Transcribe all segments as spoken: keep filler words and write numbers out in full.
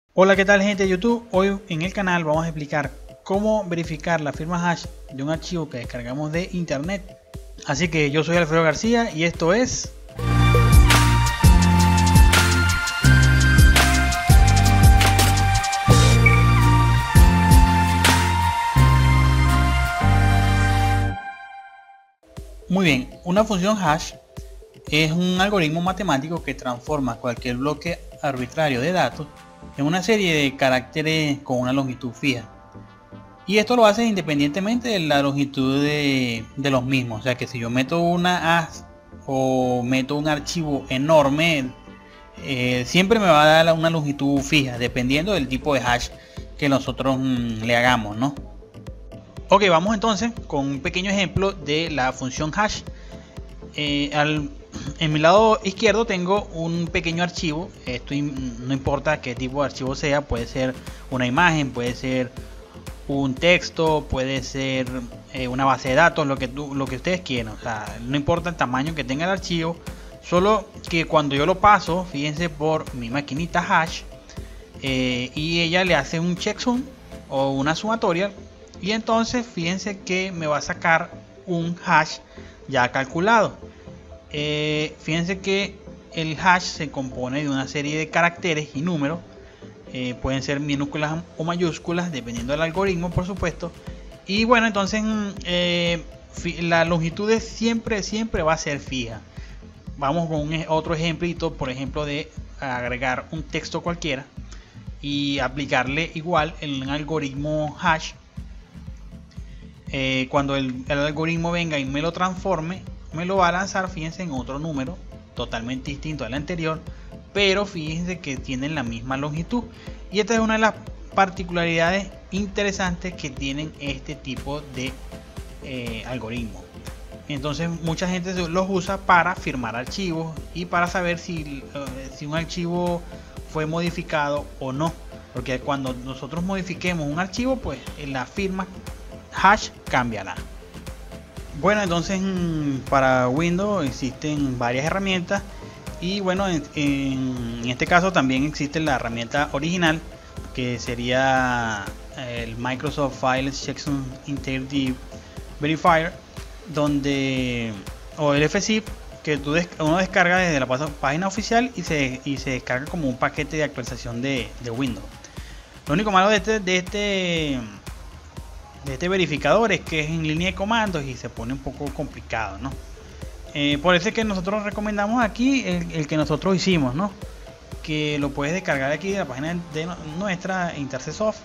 Hola, ¿qué tal, gente de YouTube? Hoy en el canal vamos a explicar cómo verificar la firma hash de un archivo que descargamos de internet. Así que yo soy Alfredo García y esto es... Muy bien, una función hash es un algoritmo matemático que transforma cualquier bloque arbitrario de datos en una serie de caracteres con una longitud fija. Y esto lo hace independientemente de la longitud de, de los mismos. O sea que si yo meto una hash o meto un archivo enorme, eh, siempre me va a dar una longitud fija, dependiendo del tipo de hash que nosotros mmm, le hagamos, ¿no? Ok, vamos entonces con un pequeño ejemplo de la función hash. Eh, al, en mi lado izquierdo tengo un pequeño archivo. Esto no importa qué tipo de archivo sea, puede ser una imagen, puede ser un texto, puede ser eh, una base de datos, lo que, tú, lo que ustedes quieran. O sea, no importa el tamaño que tenga el archivo, solo que cuando yo lo paso, fíjense, por mi maquinita hash, eh, y ella le hace un checksum o una sumatoria, y entonces fíjense que me va a sacar un hash ya calculado. Eh, fíjense que el hash se compone de una serie de caracteres y números. Eh, pueden ser minúsculas o mayúsculas dependiendo del algoritmo, por supuesto. Y bueno, entonces eh, la longitud siempre siempre va a ser fija. Vamos con un, otro ejemplito, por ejemplo, de agregar un texto cualquiera y aplicarle igual el algoritmo hash. Eh, cuando el, el algoritmo venga y me lo transforme, me lo va a lanzar, fíjense, en otro número totalmente distinto al anterior, pero fíjense que tienen la misma longitud. Y esta es una de las particularidades interesantes que tienen este tipo de eh, algoritmos. Entonces mucha gente los usa para firmar archivos y para saber si, eh, si un archivo fue modificado o no, porque cuando nosotros modifiquemos un archivo, pues en la firma hash cambiará. Bueno, entonces para Windows existen varias herramientas y bueno, en, en este caso también existe la herramienta original, que sería el Microsoft File Checksum Integrity Verifier, donde o el F Z I P, que tú des, uno descarga desde la página oficial y se, y se descarga como un paquete de actualización de, de Windows. Lo único malo de este, de este de este verificador es que es en línea de comandos y se pone un poco complicado, ¿no? Eh, por eso es que nosotros recomendamos aquí el, el que nosotros hicimos, ¿no? Que lo puedes descargar aquí de la página de nuestra Intercesoft,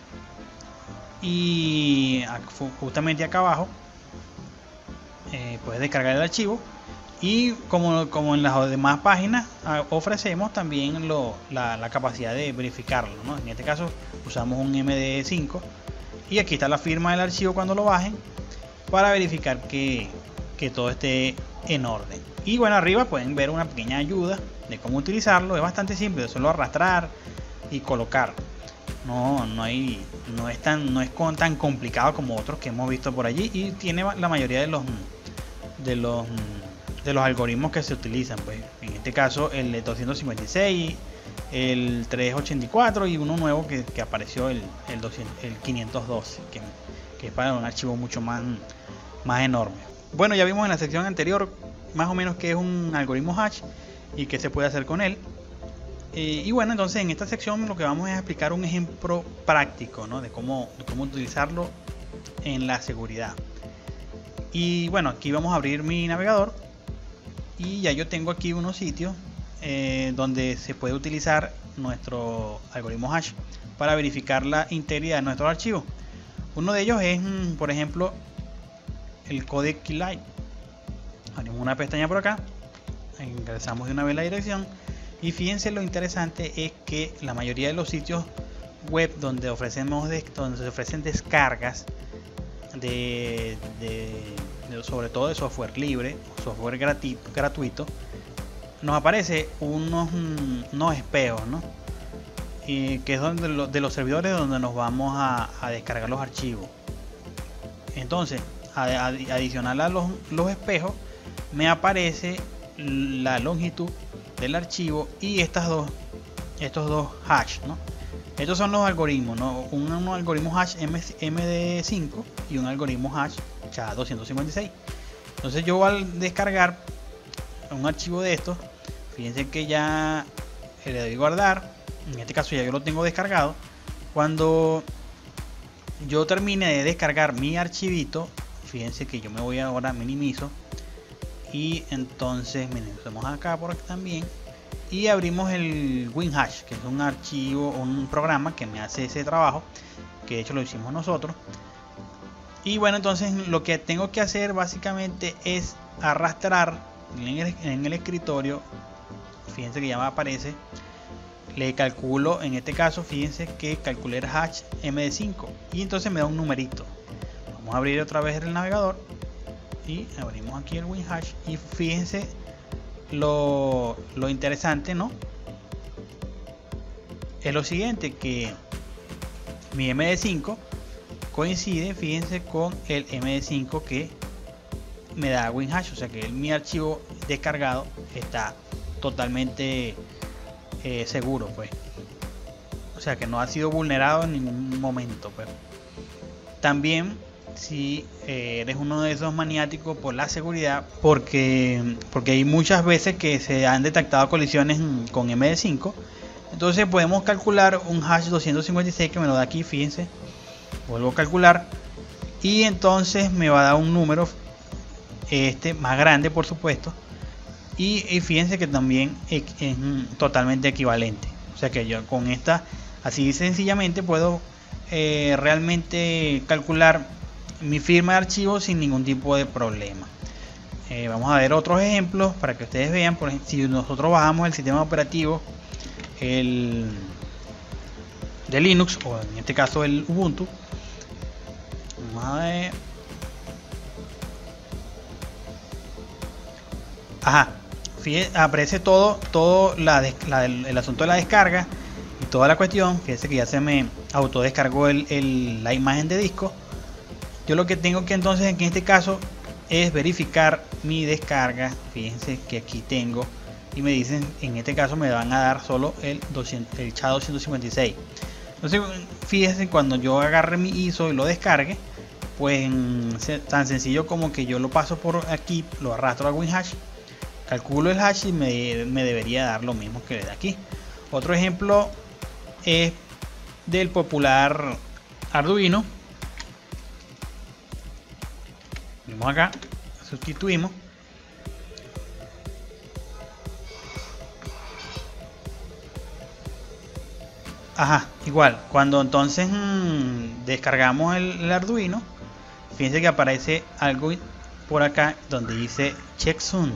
y justamente acá abajo eh, puedes descargar el archivo, y como, como en las demás páginas ofrecemos también lo, la, la capacidad de verificarlo, ¿no? En este caso usamos un M D cinco. Y aquí está la firma del archivo cuando lo bajen, para verificar que, que todo esté en orden. Y bueno, arriba pueden ver una pequeña ayuda de cómo utilizarlo. Es bastante simple, solo arrastrar y colocar. No, no, hay, no, es tan, no es con, tan complicado como otros que hemos visto por allí. Y tiene la mayoría de los, de los, de los algoritmos que se utilizan. Pues, en este caso el de doscientos cincuenta y seis, el trescientos ochenta y cuatro y uno nuevo que, que apareció, el, el, doscientos, el quinientos doce, que, que es para un archivo mucho más, más enorme. Bueno, ya vimos en la sección anterior más o menos qué es un algoritmo hash y qué se puede hacer con él. Eh, y bueno, entonces en esta sección lo que vamos es a explicar un ejemplo práctico, ¿no? de, cómo, de cómo utilizarlo en la seguridad. Y bueno, aquí vamos a abrir mi navegador y ya yo tengo aquí unos sitios Eh, donde se puede utilizar nuestro algoritmo hash para verificar la integridad de nuestros archivos. Uno de ellos es, por ejemplo, el Codec Keylite. Abrimos una pestaña por acá, ingresamos de una vez la dirección y fíjense, lo interesante es que la mayoría de los sitios web donde ofrecemos de, donde se ofrecen descargas de, de, de sobre todo de software libre, software gratuito, gratuito, nos aparece unos, unos espejos, ¿no? Y que es donde lo, de los servidores donde nos vamos a, a descargar los archivos. Entonces, a, a, adicional a los, los espejos, me aparece la longitud del archivo y estas dos, estos dos hash, ¿no? Estos son los algoritmos, ¿no? Un, un algoritmo hash M D cinco y un algoritmo hash S H A doscientos cincuenta y seis. Entonces yo al descargar un archivo de estos, fíjense que ya le doy guardar. En este caso ya yo lo tengo descargado. Cuando yo termine de descargar mi archivito, fíjense que yo me voy ahora, minimizo, y entonces minimizamos acá por aquí también, y abrimos el WinHash, que es un archivo, un programa que me hace ese trabajo, que de hecho lo hicimos nosotros. Y bueno, entonces lo que tengo que hacer básicamente es arrastrar en el, en el escritorio, fíjense que ya me aparece, le calculo, en este caso fíjense que calculé el hash M D cinco y entonces me da un numerito. Vamos a abrir otra vez el navegador y abrimos aquí el WinHash y fíjense lo, lo interesante, ¿no? Es lo siguiente, que mi M D cinco coincide, fíjense, con el M D cinco que me da WinHash, o sea que el, mi archivo descargado está totalmente eh, seguro, pues, o sea que no ha sido vulnerado en ningún momento, pues. También si eh, eres uno de esos maniáticos por la seguridad, porque porque hay muchas veces que se han detectado colisiones con M D cinco, entonces podemos calcular un hash doscientos cincuenta y seis que me lo da aquí, fíjense, vuelvo a calcular y entonces me va a dar un número este más grande, por supuesto, y, y fíjense que también es, es totalmente equivalente, o sea que yo con esta así sencillamente puedo eh, realmente calcular mi firma de archivo sin ningún tipo de problema. Eh, vamos a ver otros ejemplos para que ustedes vean. Por ejemplo, si nosotros bajamos el sistema operativo el de Linux, o en este caso el Ubuntu, vamos a ver. Ajá, fíjense, aparece todo, todo la, la, el, el asunto de la descarga y toda la cuestión. Fíjense que ya se me autodescargó el, el, la imagen de disco. Yo lo que tengo que entonces en este caso es verificar mi descarga. Fíjense que aquí tengo y me dicen, en este caso me van a dar solo el, doscientos, el S H A doscientos cincuenta y seis. Entonces fíjense, cuando yo agarre mi I S O y lo descargue, pues tan sencillo como que yo lo paso por aquí, lo arrastro al WinHash, calculo el hash y me, me debería dar lo mismo que le da aquí. Otro ejemplo es del popular Arduino. Vamos acá, sustituimos. Ajá, igual, cuando entonces mmm, descargamos el, el Arduino, fíjense que aparece algo por acá donde dice check soon.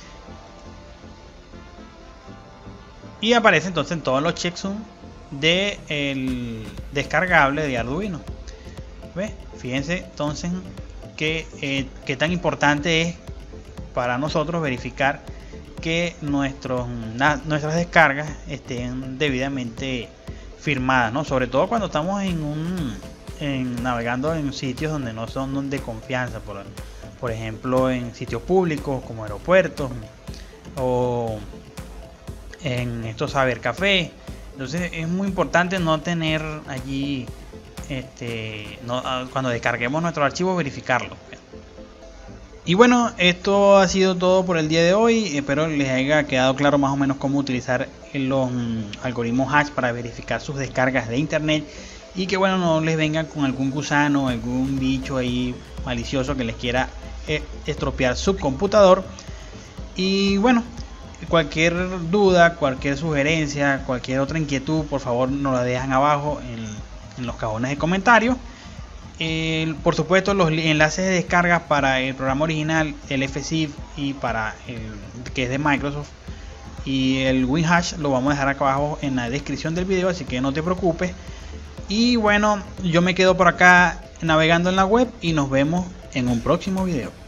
Y aparece entonces en todos los checksum de el descargable de Arduino. ¿Ve? Fíjense entonces que, eh, que tan importante es para nosotros verificar que nuestros, na, nuestras descargas estén debidamente firmadas, ¿no? Sobre todo cuando estamos en un en, navegando en sitios donde no son de confianza, por, por ejemplo en sitios públicos como aeropuertos o en estos cybercafés. Entonces es muy importante no tener allí este no, cuando descarguemos nuestro archivo, verificarlo. Y bueno, esto ha sido todo por el día de hoy. Espero les haya quedado claro más o menos cómo utilizar los um, algoritmos hash para verificar sus descargas de internet, y que bueno, no les vengan con algún gusano, algún bicho ahí malicioso que les quiera eh, estropear su computador. Y bueno, cualquier duda, cualquier sugerencia, cualquier otra inquietud, por favor nos la dejan abajo en, en los cajones de comentarios. Eh, por supuesto, los enlaces de descarga para el programa original, el F Z I F, y para el que es de Microsoft, y el WinHash, lo vamos a dejar acá abajo en la descripción del video, así que no te preocupes. Y bueno, yo me quedo por acá navegando en la web y nos vemos en un próximo video.